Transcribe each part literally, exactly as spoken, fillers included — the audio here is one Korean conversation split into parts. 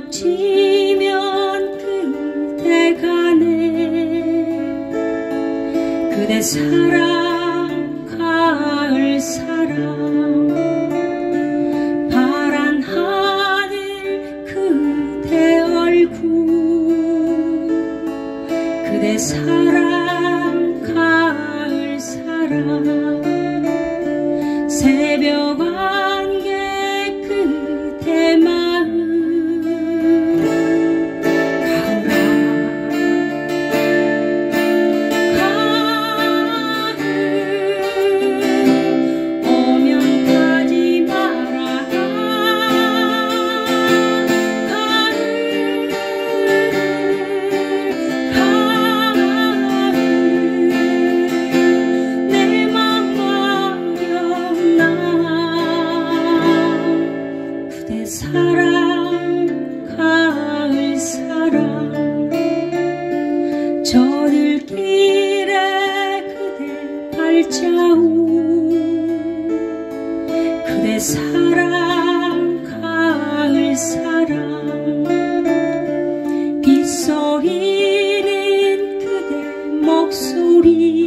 지면 그대 가네. 그대 사랑 가을 사랑 파란 하늘 그대 얼굴 그대 사랑 가을 사랑 새벽 안개 그대 마음 사랑 가을 사랑 저들길에 그대 발자국 그대 사랑 가을 사랑 빗소리는 그대 목소리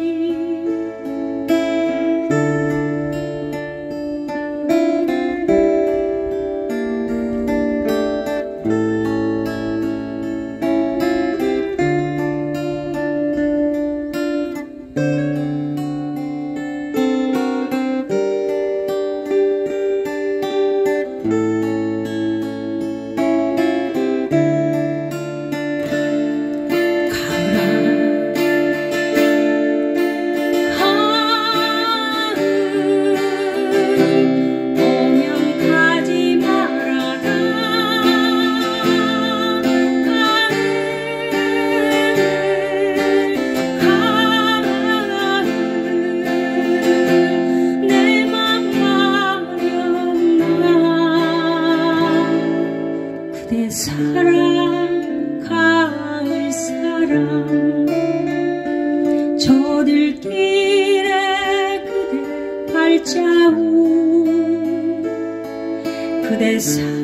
그대 사랑 가을 사랑 저들길에 그대 발자국 그대 사랑